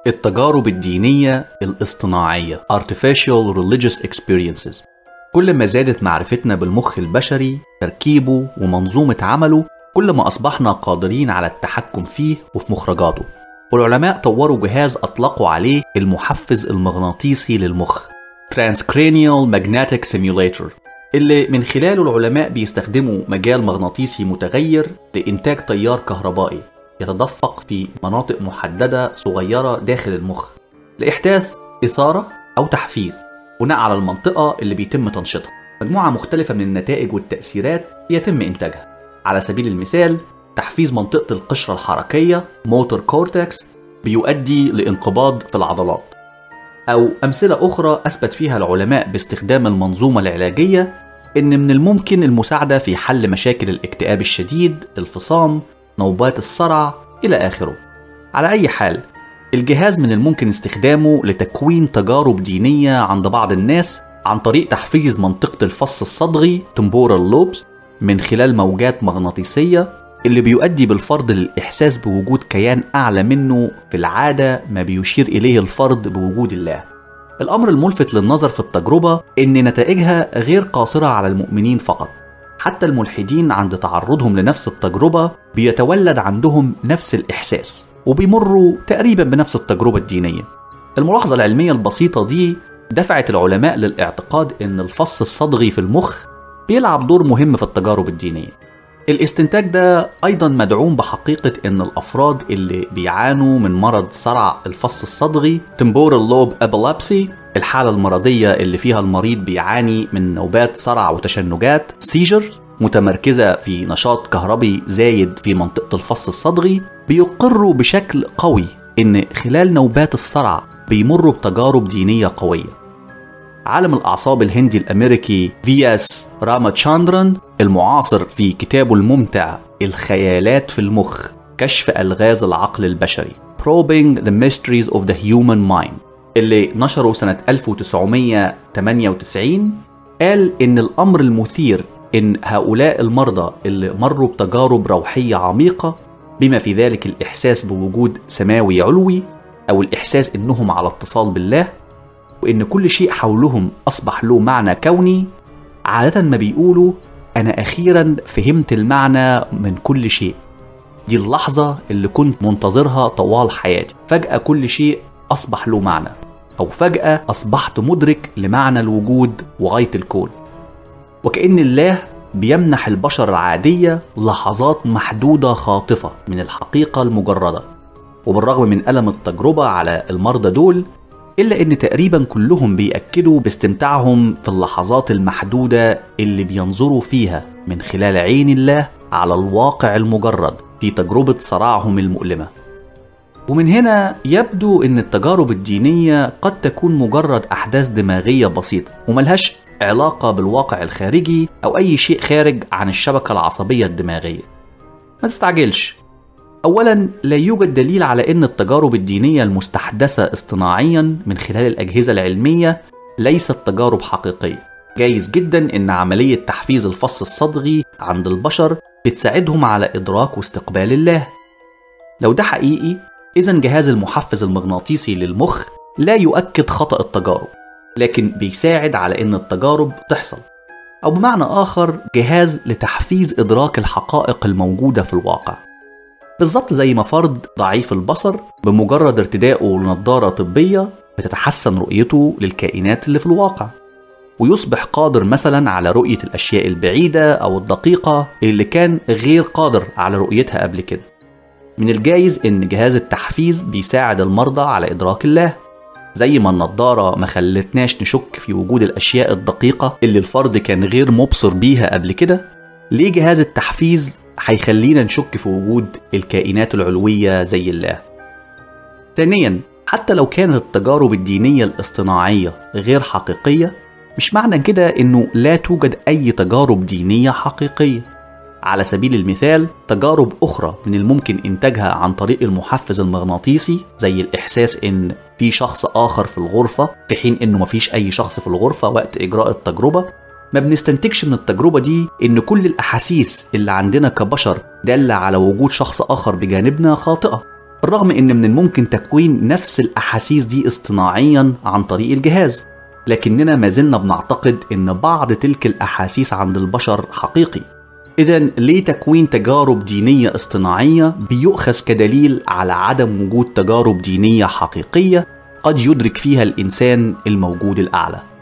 التجارب الدينية الاصطناعية Artificial Religious Experiences. كل ما زادت معرفتنا بالمخ البشري، تركيبه ومنظومة عمله، كل ما أصبحنا قادرين على التحكم فيه وفي مخرجاته. والعلماء طوروا جهاز أطلقوا عليه المحفز المغناطيسي للمخ Transcranial Magnetic Simulator، اللي من خلاله العلماء بيستخدموا مجال مغناطيسي متغير لإنتاج تيار كهربائي يتدفق في مناطق محددة صغيرة داخل المخ لإحداث إثارة أو تحفيز بناء على المنطقة اللي بيتم تنشيطها. مجموعة مختلفة من النتائج والتأثيرات يتم إنتاجها. على سبيل المثال، تحفيز منطقة القشرة الحركية موتور كورتكس بيؤدي لانقباض في العضلات. أو أمثلة أخرى أثبت فيها العلماء باستخدام المنظومة العلاجية إن من الممكن المساعدة في حل مشاكل الاكتئاب الشديد، الفصام، نوبات الصرع إلى آخره. على أي حال، الجهاز من الممكن استخدامه لتكوين تجارب دينية عند بعض الناس عن طريق تحفيز منطقة الفص الصدغي temporal lobes من خلال موجات مغناطيسية، اللي بيؤدي بالفرد للإحساس بوجود كيان أعلى منه، في العادة ما بيشير إليه الفرد بوجود الله. الأمر الملفت للنظر في التجربة إن نتائجها غير قاصرة على المؤمنين فقط. حتى الملحدين عند تعرضهم لنفس التجربة بيتولد عندهم نفس الإحساس وبيمروا تقريبا بنفس التجربة الدينية. الملاحظة العلمية البسيطة دي دفعت العلماء للاعتقاد إن الفص الصدغي في المخ بيلعب دور مهم في التجارب الدينية. الاستنتاج ده أيضا مدعوم بحقيقة إن الأفراد اللي بيعانوا من مرض صرع الفص الصدغي temporal lobe epilepsy، الحالة المرضية اللي فيها المريض بيعاني من نوبات صرع وتشنجات seizure متمركزة في نشاط كهربي زايد في منطقة الفص الصدغي، بيقروا بشكل قوي إن خلال نوبات الصرع بيمروا بتجارب دينية قوية. عالم الأعصاب الهندي الأمريكي فياس راماتشاندران المعاصر في كتابه الممتع الخيالات في المخ، كشف ألغاز العقل البشري Probing the Mysteries of the Human Mind، اللي نشره سنة 1998، قال إن الأمر المثير إن هؤلاء المرضى اللي مروا بتجارب روحية عميقة، بما في ذلك الإحساس بوجود سماوي علوي أو الإحساس إنهم على اتصال بالله، وإن كل شيء حولهم أصبح له معنى كوني، عادة ما بيقولوا أنا أخيرا فهمت المعنى من كل شيء. دي اللحظة اللي كنت منتظرها طوال حياتي، فجأة كل شيء أصبح له معنى، أو فجأة أصبحت مدرك لمعنى الوجود وغاية الكون. وكأن الله بيمنح البشر العادية لحظات محدودة خاطفة من الحقيقة المجردة. وبالرغم من ألم التجربة على المرضى دول، إلا إن تقريبا كلهم بيأكدوا باستمتاعهم في اللحظات المحدودة اللي بينظروا فيها من خلال عين الله على الواقع المجرد في تجربة صراعهم المؤلمة. ومن هنا يبدو إن التجارب الدينية قد تكون مجرد أحداث دماغية بسيطة وملهاش علاقة بالواقع الخارجي أو أي شيء خارج عن الشبكة العصبية الدماغية. ما تستعجلش. أولا، لا يوجد دليل على أن التجارب الدينية المستحدثة اصطناعيا من خلال الأجهزة العلمية ليست تجارب حقيقية. جايز جدا أن عملية تحفيز الفص الصدغي عند البشر بتساعدهم على إدراك واستقبال الله. لو ده حقيقي، إذن جهاز المحفز المغناطيسي للمخ لا يؤكد خطأ التجارب، لكن بيساعد على أن التجارب تحصل، أو بمعنى آخر جهاز لتحفيز إدراك الحقائق الموجودة في الواقع. بالضبط زي ما فرد ضعيف البصر بمجرد ارتدائه لنظارة طبية بتتحسن رؤيته للكائنات اللي في الواقع، ويصبح قادر مثلا على رؤية الأشياء البعيدة أو الدقيقة اللي كان غير قادر على رؤيتها قبل كده. من الجايز إن جهاز التحفيز بيساعد المرضى على إدراك الله، زي ما النظارة ما خلتناش نشك في وجود الأشياء الدقيقة اللي الفرد كان غير مبصر بيها قبل كده. ليه جهاز التحفيز هيخلينا نشك في وجود الكائنات العلوية زي الله؟ ثانيا، حتى لو كانت التجارب الدينية الاصطناعية غير حقيقية، مش معنى كده إنه لا توجد أي تجارب دينية حقيقية. على سبيل المثال، تجارب أخرى من الممكن إنتاجها عن طريق المحفز المغناطيسي، زي الإحساس إن في شخص آخر في الغرفة في حين إنه مفيش أي شخص في الغرفة وقت إجراء التجربة. ما بنستنتجش من التجربة دي إن كل الأحاسيس اللي عندنا كبشر دالة على وجود شخص آخر بجانبنا خاطئة. بالرغم إن من الممكن تكوين نفس الأحاسيس دي اصطناعيا عن طريق الجهاز، لكننا ما زلنا بنعتقد إن بعض تلك الأحاسيس عند البشر حقيقي. إذن ليه تكوين تجارب دينية اصطناعية بيؤخذ كدليل على عدم وجود تجارب دينية حقيقية قد يدرك فيها الإنسان الموجود الأعلى؟